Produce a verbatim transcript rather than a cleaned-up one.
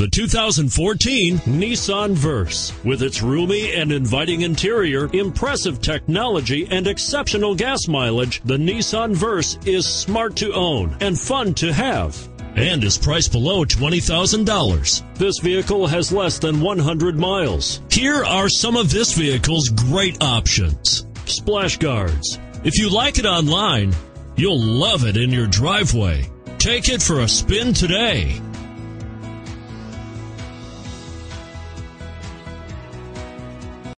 The two thousand fourteen Nissan Verse. With its roomy and inviting interior, impressive technology, and exceptional gas mileage, the Nissan Verse is smart to own and fun to have, and is priced below twenty thousand dollars. This vehicle has less than one hundred miles. Here are some of this vehicle's great options: splash guards. If you like it online, you'll love it in your driveway. Take it for a spin today.